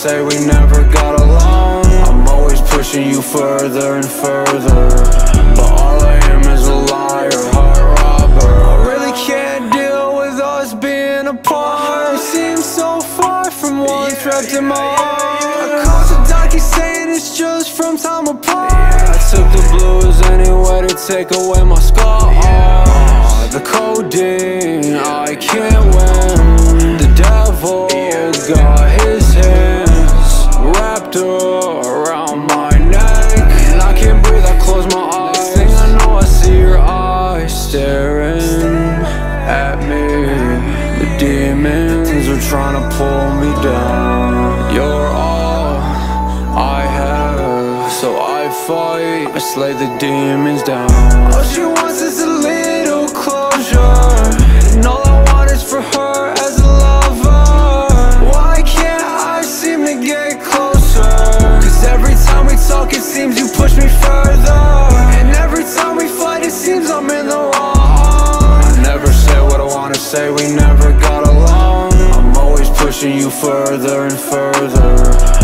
say we never got along. I'm always pushing you further and further, but all I am is a liar, heart robber. I really can't deal with us being apart. Seems so far from one trapped in my heart. I called the doc, he's saying it's just from time apart. I took the blues anyway to take away my scar. The codeine, I can't win. The devil got his hands wrapped around my neck, and I can't breathe, I close my eyes. Next thing I know, I see your eyes staring at me. The demons are trying to pull me down. You're all I have, so I fight, I slay the demons down. All she wants is a little closure, and all I want is for her as a lover. Why can't I seem to get closer? Cause every time we talk it seems you push me further, and every time we fight it seems I'm in the wrong. I never say what I wanna say, we never got along. I'm always pushing you further and further,